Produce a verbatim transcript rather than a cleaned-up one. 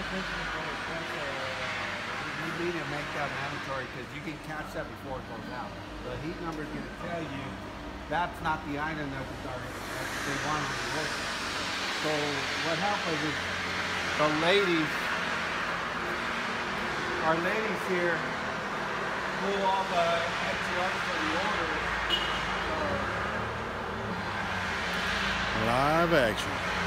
You need to make that mandatory because you can catch that before it goes out. The heat number is going to tell you that's not the item that they want on the list. So what happens is the ladies, our ladies here, pull all the extra for the order. So, Live action.